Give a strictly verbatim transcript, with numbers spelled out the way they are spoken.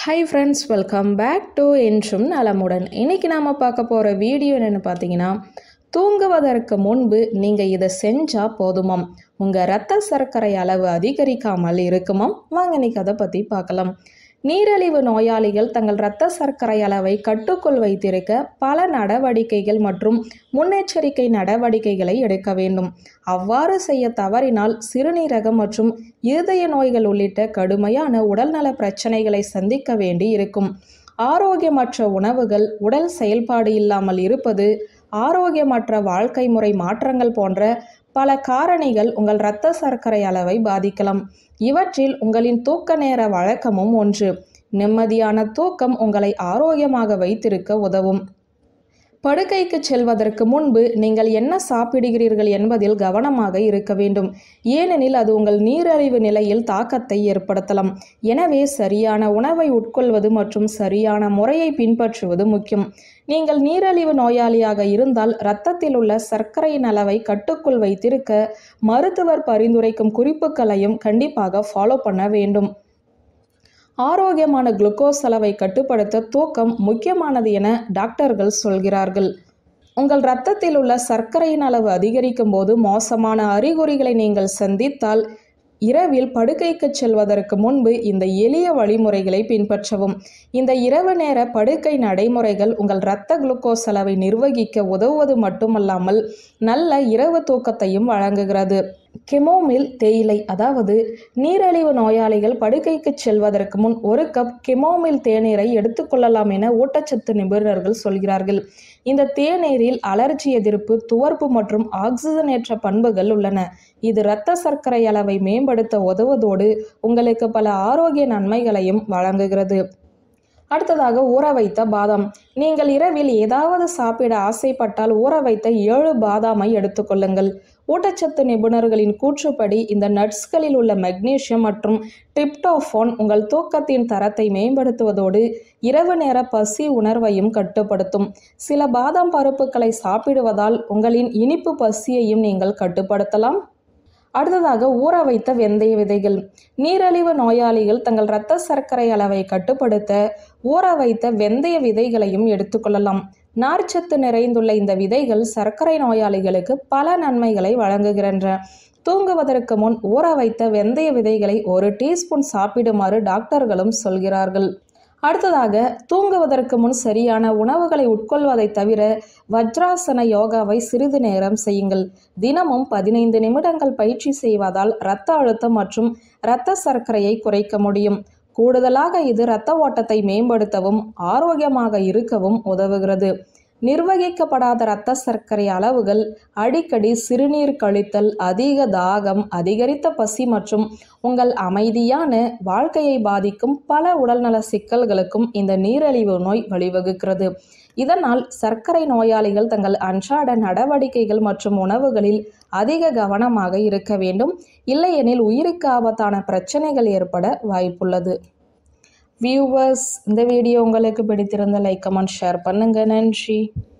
High friends, welcome back to என்றும் நலமுடன். இன்றைக்கி நாம் பார்க்க போகிற வீடியோ என்னென்னு பார்த்தீங்கன்னா, தூங்குவதற்கு முன்பு நீங்கள் இதை செஞ்சால் போதுமாம், உங்கள் இரத்த சர்க்கரை அளவு அதிகரிக்காமல் இருக்குமாம். வாங்க இன்றைக்கி அதை பற்றி பார்க்கலாம். நீரிழிவு நோயாளிகள் தங்கள் இரத்த சர்க்கரை அளவை கட்டுக்குள் வைத்திருக்க பல நடவடிக்கைகள் மற்றும் முன்னெச்சரிக்கை நடவடிக்கைகளை எடுக்க வேண்டும். அவ்வாறு செய்ய தவறினால் சிறுநீரகம் மற்றும் இருதய நோய்கள் உள்ளிட்ட கடுமையான உடல்நல பிரச்சனைகளை சந்திக்க வேண்டி இருக்கும். ஆரோக்கியமற்ற உணவுகள், உடல் செயல்பாடு இல்லாமல் இருப்பது, ஆரோக்கியமற்ற வாழ்க்கை முறை மாற்றங்கள் போன்ற பல காரணிகள் உங்கள் இரத்த சர்க்கரை அளவை பாதிக்கலாம். இவற்றில் உங்களின் தூக்க நேர வழக்கமும் ஒன்று. நிம்மதியான தூக்கம் உங்களை ஆரோக்கியமாக வைத்திருக்க உதவும். படுக்கைக்கு செல்வதற்கு முன்பு நீங்கள் என்ன சாப்பிடுகிறீர்கள் என்பதில் கவனமாக இருக்க வேண்டும். ஏனெனில் அது உங்கள் நீரிழிவு நிலையில் தாக்கத்தை ஏற்படுத்தலாம். எனவே சரியான உணவை உட்கொள்வது மற்றும் சரியான முறையை பின்பற்றுவது முக்கியம். நீங்கள் நீரிழிவு நோயாளியாக இருந்தால் இரத்தத்தில் உள்ள சர்க்கரையின் அளவை கட்டுக்குள் வைத்திருக்க மருத்துவர் பரிந்துரைக்கும் குறிப்புகளையும் கண்டிப்பாக ஃபாலோ பண்ண வேண்டும். ஆரோக்கியமான குளுக்கோஸ் அளவை கட்டுப்படுத்த தூக்கம் முக்கியமானது என டாக்டர்கள் சொல்கிறார்கள். உங்கள் இரத்தத்தில் உள்ள சர்க்கரையின் அளவு அதிகரிக்கும் போது மோசமான அறிகுறிகளை நீங்கள் சந்தித்தால் இரவில் படுக்கைக்கு செல்வதற்கு முன்பு இந்த எளிய வழிமுறைகளை பின்பற்றவும். இந்த இரவு நேர படுக்கை நடைமுறைகள் உங்கள் இரத்த குளுக்கோஸ் அளவை நிர்வகிக்க உதவுவது மட்டுமல்லாமல் நல்ல இரவு தூக்கத்தையும் வழங்குகிறது. கெமோமில் தேயிலை, அதாவது நீரிழிவு நோயாளிகள் படுக்கைக்கு செல்வதற்கு முன் ஒரு கப் கெமோமில் தேநீரை எடுத்துக்கொள்ளலாம் என ஊட்டச்சத்து நிபுணர்கள் சொல்கிறார்கள். இந்த தேநீரில் அலர்ஜி எதிர்ப்பு, துவர்ப்பு மற்றும் ஆக்சிஜனேற்ற பண்புகள் உள்ளன. இது இரத்த சர்க்கரை அளவை மேம்படுத்த உதவுவதோடு உங்களுக்கு பல ஆரோக்கிய நன்மைகளையும் வழங்குகிறது. அடுத்ததாக, ஊற வைத்த பாதாம். நீங்கள் இரவில் ஏதாவது சாப்பிட ஆசைப்பட்டால் ஊற வைத்த ஏழு பாதாமை எடுத்துக்கொள்ளுங்கள். ஊட்டச்சத்து நிபுணர்களின் கூற்றுப்படி இந்த நட்ஸ்களில் உள்ள மெக்னீசியம் மற்றும் டிரிப்டோஃபான் உங்கள் தூக்கத்தின் தரத்தை மேம்படுத்துவதோடு இரவு நேர பசி உணர்வையும் கட்டுப்படுத்தும். சில பாதாம் பருப்புகளை சாப்பிடுவதால் உங்களின் இனிப்பு பசியையும் நீங்கள் கட்டுப்படுத்தலாம். அடுத்ததாக, ஊற வைத்த வெந்தய விதைகள். நீரிழிவு நோயாளிகள் தங்கள் இரத்த சர்க்கரை அளவை கட்டுப்படுத்த ஊற வைத்த வெந்தய விதைகளையும் எடுத்துக்கொள்ளலாம். நார்ச்சத்து நிறைந்துள்ள இந்த விதைகள் சர்க்கரை நோயாளிகளுக்கு பல நன்மைகளை வழங்குகின்றன. தூங்குவதற்கு முன் ஊற வைத்த வெந்தய விதைகளை ஒரு டீஸ்பூன் சாப்பிடுமாறு டாக்டர்களும் சொல்கிறார்கள். அடுத்ததாக, தூங்குவதற்கு முன் சரியான உணவுகளை உட்கொள்வதை தவிர வஜ்ராசன யோகாவை சிறிது நேரம் செய்யுங்கள். தினமும் பதினைந்து நிமிடங்கள் பயிற்சி செய்வதால் இரத்த அழுத்தம் மற்றும் இரத்த சர்க்கரையை குறைக்க முடியும். கூடுதலாக இது இரத்த ஓட்டத்தை மேம்படுத்தவும் ஆரோக்கியமாக இருக்கவும் உதவுகிறது. நிர்வகிக்கப்படாத இரத்த சர்க்கரை அளவுகள், அடிக்கடி சிறுநீர் கழித்தல், அதிக தாகம், அதிகரித்த பசி மற்றும் உங்கள் அமைதியான வாழ்க்கையை பாதிக்கும் பல உடல்நல சிக்கல்களுக்கும் இந்த நீரிழிவு நோய் வழிவகுக்கிறது. இதனால் சர்க்கரை நோயாளிகள் தங்கள் அன்றாட நடவடிக்கைகள் மற்றும் உணவுகளில் அதிக கவனமாக இருக்க வேண்டும். இல்லையெனில் உயிருக்கு ஆபத்தான பிரச்சனைகள் ஏற்பட வாய்ப்புள்ளது. வியூவர்ஸ், இந்த வீடியோ உங்களுக்கு பிடித்திருந்த லைக், கமெண்ட், ஷேர் பண்ணுங்க. நன்றி.